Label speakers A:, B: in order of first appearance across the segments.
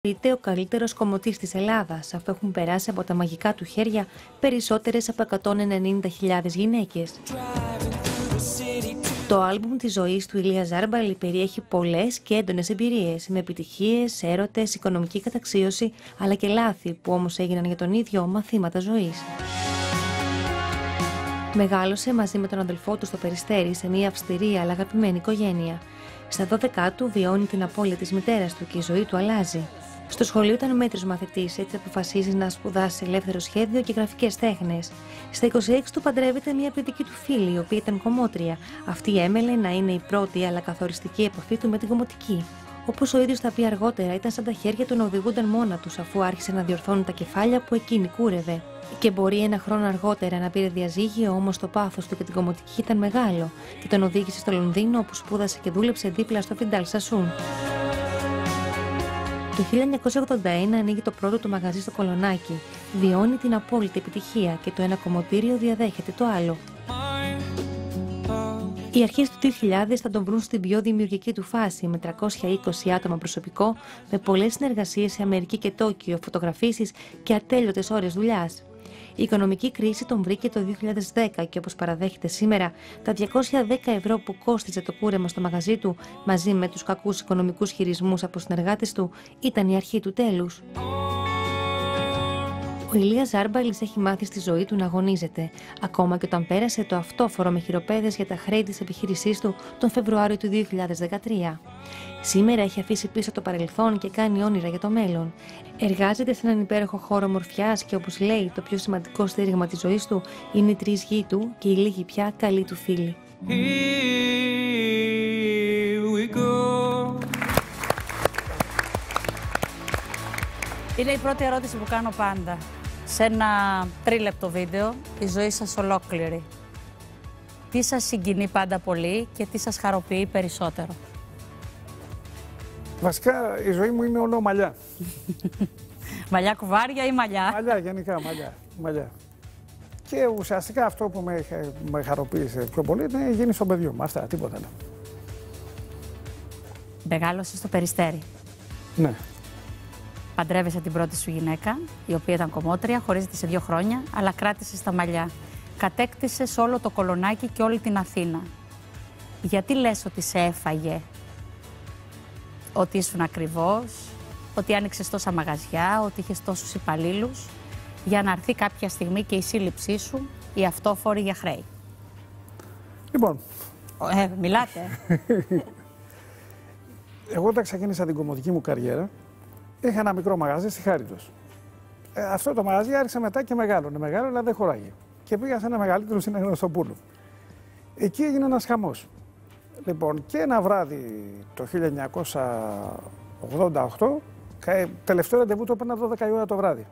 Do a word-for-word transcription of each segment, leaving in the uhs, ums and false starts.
A: Είτε ο καλύτερος κομμωτής της Ελλάδας, αφού έχουν περάσει από τα μαγικά του χέρια περισσότερες από εκατόν ενενήντα χιλιάδες γυναίκες. Το άλμπουμ της ζωής του Ηλία Ζάρμπαλη περιέχει πολλές και έντονες εμπειρίες, με επιτυχίες, έρωτες, οικονομική καταξίωση, αλλά και λάθη που όμως έγιναν για τον ίδιο μαθήματα ζωής. Μεγάλωσε μαζί με τον αδελφό του στο Περιστέρι σε μια αυστηρή αλλά αγαπημένη οικογένεια. Στα δώδεκά του βιώνει την απώλεια της μητέρας του και η ζωή του αλλάζει. Στο σχολείο ήταν μέτριος μαθητής, έτσι αποφασίζει να σπουδάσει ελεύθερο σχέδιο και γραφικές τέχνες. Στα είκοσι έξι του παντρεύεται μια παιδική του φίλη, η οποία ήταν κομμότρια. Αυτή έμελε να είναι η πρώτη αλλά καθοριστική επαφή του με την κομμωτική. Όπως ο ίδιος θα πει αργότερα, ήταν σαν τα χέρια του να οδηγούνταν μόνα τους, αφού άρχισε να διορθώνουν τα κεφάλια που εκείνη κούρευε. Και μπορεί ένα χρόνο αργότερα να πήρε διαζύγιο, όμως το πάθος του και την κομμωτική ήταν μεγάλο και τον οδήγησε στο Λονδίνο, όπου σπούδασε και δούλεψε δίπλα στο Φιντάλ Σασούν. Το χίλια εννιακόσια ογδόντα ένα ανοίγει το πρώτο του μαγαζί στο Κολονάκι. Βιώνει την απόλυτη επιτυχία και το ένα κομμωτήριο διαδέχεται το άλλο. Οι αρχές του δύο χιλιάδες θα τον βρουν στην πιο δημιουργική του φάση, με τριακόσια είκοσι άτομα προσωπικό, με πολλές συνεργασίες σε Αμερική και Τόκιο, φωτογραφίσεις και ατέλειωτες ώρες δουλειάς. Η οικονομική κρίση τον βρήκε το δύο χιλιάδες δέκα και, όπως παραδέχεται σήμερα, τα διακόσια δέκα ευρώ που κόστιζε το κούρεμα στο μαγαζί του, μαζί με τους κακούς οικονομικούς χειρισμούς από συνεργάτες του, ήταν η αρχή του τέλους. Ο Ηλίας Ζάρμπαλης έχει μάθει στη ζωή του να αγωνίζεται, ακόμα και όταν πέρασε το αυτόφορο με χειροπέδες για τα χρέη της επιχείρησής του τον Φεβρουάριο του δύο χιλιάδες δεκατρία. Σήμερα έχει αφήσει πίσω το παρελθόν και κάνει όνειρα για το μέλλον. Εργάζεται σε έναν υπέροχο χώρο ομορφιάς και, όπως λέει, το πιο σημαντικό στήριγμα της ζωής του είναι οι τρεις γη του και οι λίγοι πια καλοί του φίλοι.
B: Είναι η πρώτη ερώτηση που κάνω πάντα. Σε ένα τρίλεπτο βίντεο, η ζωή σας ολόκληρη. Τι σας συγκινεί πάντα πολύ και τι σας χαροποιεί περισσότερο?
C: Βασικά η ζωή μου είναι όλο μαλλιά.
B: Μαλλιά κουβάρια ή μαλλιά?
C: Μαλλιά, γενικά μαλλιά. μαλλιά. Και ουσιαστικά αυτό που με, με χαροποίησε πιο πολύ είναι η γέννηση των παιδιών μου. Αυτά, τίποτα άλλο.
B: Μεγάλωσε στο Περιστέρι.
C: Ναι.
B: Παντρεύεσαι την πρώτη σου γυναίκα, η οποία ήταν κομμότρια, χωρίζεται σε δύο χρόνια, αλλά κράτησε τα μαλλιά. Κατέκτησες όλο το Κολονάκι και όλη την Αθήνα. Γιατί λες ότι σε έφαγε? Ότι ήσουν ακριβώς, ότι άνοιξες τόσα μαγαζιά, ότι είχες τόσους υπαλλήλους, για να έρθει κάποια στιγμή και η σύλληψή σου, η αυτόφορη για χρέη?
C: Λοιπόν.
B: Ε, μιλάτε.
C: Εγώ όταν ξεκίνησα την κομμωτική μου καριέρα, είχα ένα μικρό μαγαζί στη Χάριτος. Ε, αυτό το μαγαζί άρχισε μετά και μεγάλωνε. Μεγάλο, αλλά δεν χωράγε. Και πήγα σε ένα μεγαλύτερο στην Αγνωστοπούλου. Εκεί έγινε ένας χαμός. Λοιπόν, και ένα βράδυ το χίλια εννιακόσια ογδόντα οκτώ, τελευταίο ραντεβού το έπαιρνα δώδεκα η ώρα το βράδυ.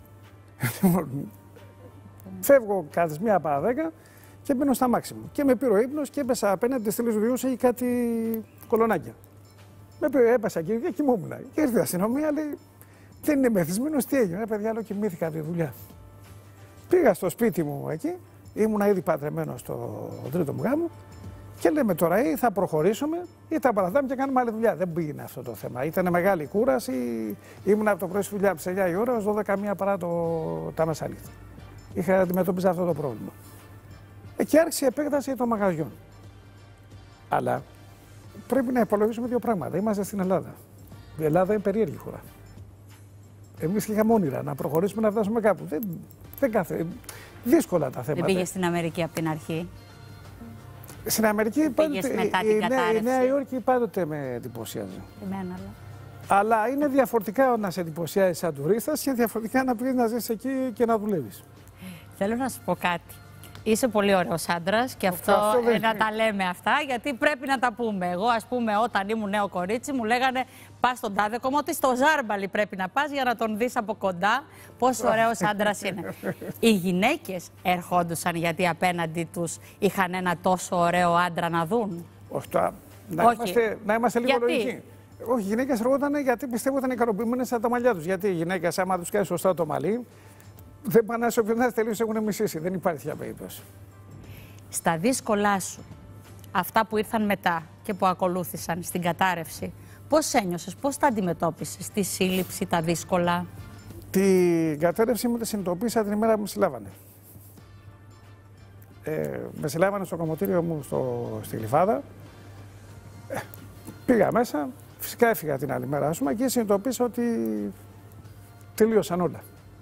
C: Φεύγω κάτι μία παρά δέκα και μπαίνω στα μάξι μου. Και με πήρε ο ύπνος και έπεσα απέναντι στη Λύσου Βιούς, έχει κάτι κολονάκια. Με πήρε, έπεσα και κοιμόμουν. Και ήρθε η αστυνομία, λέει, δεν είναι μεθυσμένος, τι έγινε? Ρε παιδιά, λέω, κοιμήθηκα τη δουλειά. Πήγα στο σπίτι μου εκεί, ήμουνα ήδη παντρεμένος στο τρίτο μου γάμο. Και λέμε τώρα ή θα προχωρήσουμε ή θα παραδάμε και κάνουμε άλλη δουλειά. Δεν πήγαινε αυτό το θέμα. Ήταν μεγάλη κούραση. Ήμουν από το πρωί στη δουλειά από τις εννιά η ώρα έως δώδεκα μία παρά το... τα μεσάλιθα. Είχα αντιμετωπίσει αυτό το πρόβλημα. Εκεί άρχισε η επέκταση των μαγαζιών. Αλλά πρέπει να υπολογίσουμε δύο πράγματα. Είμαστε στην Ελλάδα. Η Ελλάδα είναι περίεργη χώρα. Εμείς είχαμε όνειρα να προχωρήσουμε να φτάσουμε κάπου. Δεν, δεν κάθε... Δύσκολα τα θέματα.
B: Δεν πήγε στην Αμερική από την αρχή?
C: Στην Αμερική πάντοτε,
B: μετά την
C: η,
B: κατάρρευση.
C: η Νέα Υόρκη πάντοτε με εντυπωσιάζει.
B: Εμένα, αλλά.
C: Αλλά είναι διαφορετικά να σε εντυπωσιάζει σαν τουρίστας και διαφορετικά να πηγαίνεις να ζεις εκεί και να δουλεύεις.
B: Θέλω να σου πω κάτι. Είσαι πολύ ωραίος άντρας και αυτό, αυτό ε, να τα λέμε αυτά, γιατί πρέπει να τα πούμε. Εγώ, ας πούμε, όταν ήμουν νέο κορίτσι, μου λέγανε πας στον τάδε κομμώτη, στο Ζάρμπαλη πρέπει να πας για να τον δεις από κοντά πόσο ωραίος άντρας είναι. Οι γυναίκες ερχόντουσαν γιατί απέναντι τους είχαν ένα τόσο ωραίο άντρα να δουν?
C: Όχι, το, να,
B: Όχι.
C: Είμαστε, να είμαστε λίγο
B: Γιατί?
C: λογικοί. Όχι, οι γυναίκες ερχόταν γιατί πιστεύω ήταν ικανοποιημένες από τα μαλλιά τους. Γιατί οι γυναίκες, άμα τους κάνει σωστά το μαλλί, δεν πάνε σε όποιον τελείως έχουν μισήσει. Δεν υπάρχει τέτοια περίπτωση.
B: Στα δύσκολά σου, αυτά που ήρθαν μετά και που ακολούθησαν στην κατάρρευση, Πώς ένιωσες, πώς τα αντιμετώπισες, τη σύλληψη, τα δύσκολα?
C: Την κατέρευση μου τη συνειδητοποίησα την ημέρα που με συλλάβανε. Ε, με συλλάβανε στο κομμωτήριο μου στο, στη Γλυφάδα. Ε, πήγα μέσα, φυσικά έφυγα την άλλη μέρα, ας πούμε, και συνειδητοποίησα ότι τελείωσαν όλα.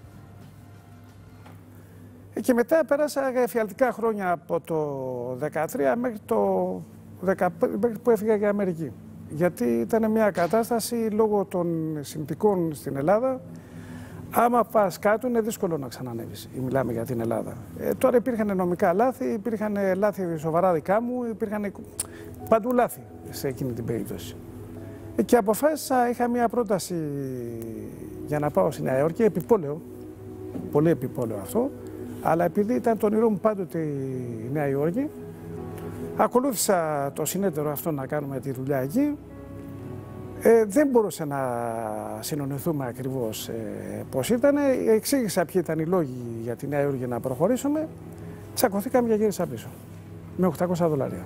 C: Ε, και μετά πέρασα εφιαλτικά χρόνια από το δεκατρία μέχρι το δεκαπέντε, μέχρι που έφυγα για Αμερική. Γιατί ήταν μια κατάσταση λόγω των συνθηκών στην Ελλάδα. Άμα πας κάτω είναι δύσκολο να ξανανεύεις. Μιλάμε για την Ελλάδα. Ε, τώρα υπήρχαν νομικά λάθη, υπήρχαν λάθη σοβαρά δικά μου, υπήρχαν παντού λάθη σε εκείνη την περίπτωση. Ε, και αποφάσισα, είχα μια πρόταση για να πάω στη Νέα Υόρκη, επιπόλαιο, πολύ επιπόλαιο αυτό, αλλά επειδή ήταν το όνειρό μου πάντοτε η Νέα Υόρκη, ακολούθησα το συνέτερο αυτό να κάνουμε τη δουλειά εκεί. Ε, δεν μπορούσε να συνονιθούμε ακριβώς ε, πώς ήταν. Εξήγησα ποιοι ήταν οι λόγοι για τη Νέα Υόρκη να προχωρήσουμε. Τσακωθήκαμε και γύρισα πίσω. Με οκτακόσια δολάρια.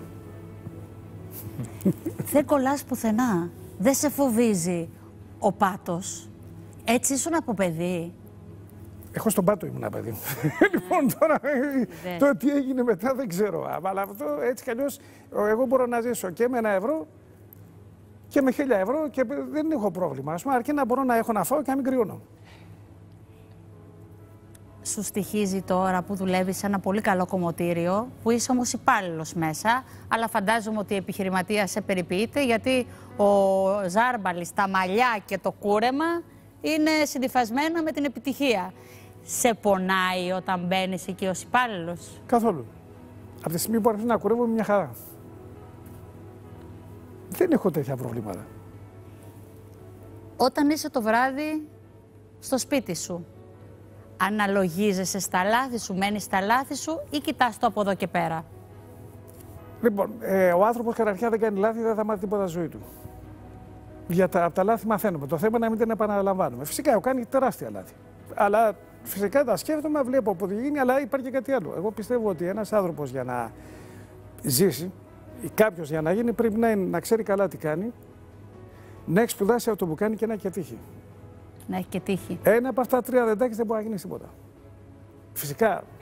B: Δεν κολλάς πουθενά. Δεν σε φοβίζει ο πάτος. Έτσι ήσουν από παιδί.
C: Εγώ στον πάτο ήμουν παιδί μου. Λοιπόν, τώρα το τι έγινε μετά δεν ξέρω. Αλλά αυτό έτσι κι αλλιώς εγώ μπορώ να ζήσω και με ένα ευρώ και με χίλια ευρώ και δεν έχω πρόβλημα. Ας πούμε, αρκεί να μπορώ να έχω να φάω και να μην κρυώνω.
B: Σου στοιχίζει τώρα που δουλεύεις σε ένα πολύ καλό κομμωτήριο, που είσαι όμως υπάλληλος μέσα, αλλά φαντάζομαι ότι η επιχειρηματία σε περιποιείται, γιατί ο Ζάρμπαλης, τα μαλλιά και το κούρεμα είναι συνυφασμένα με την επιτυχία. Σε πονάει όταν μπαίνεις εκεί ως υπάλληλος?
C: Καθόλου. Από τη στιγμή που άρχισα να κουρεύω, μια χαρά. Δεν έχω τέτοια προβλήματα.
B: Όταν είσαι το βράδυ στο σπίτι σου, αναλογίζεσαι στα λάθη σου, μένεις στα λάθη σου ή κοιτάς το από εδώ και πέρα?
C: Λοιπόν, ε, ο άνθρωπος καταρχήν δεν κάνει λάθη, δεν θα μάθει τίποτα ζωή του. Για τα, από τα λάθη μαθαίνουμε. Το θέμα είναι να μην την επαναλαμβάνουμε. Φυσικά, έχω κάνει τεράστια λάθη. Αλλά φυσικά τα σκέφτομαι, βλέπω από ό,τι γίνει, αλλά υπάρχει και κάτι άλλο. Εγώ πιστεύω ότι ένας άνθρωπος για να ζήσει, ή κάποιος για να γίνει, πρέπει να, είναι, να ξέρει καλά τι κάνει, να έχει σπουδάσει αυτό που κάνει και να έχει και τύχη.
B: Να έχει και τύχη.
C: Ένα από αυτά τα τρία δεν τάχει δεν μπορεί να γίνει τίποτα. Φυσικά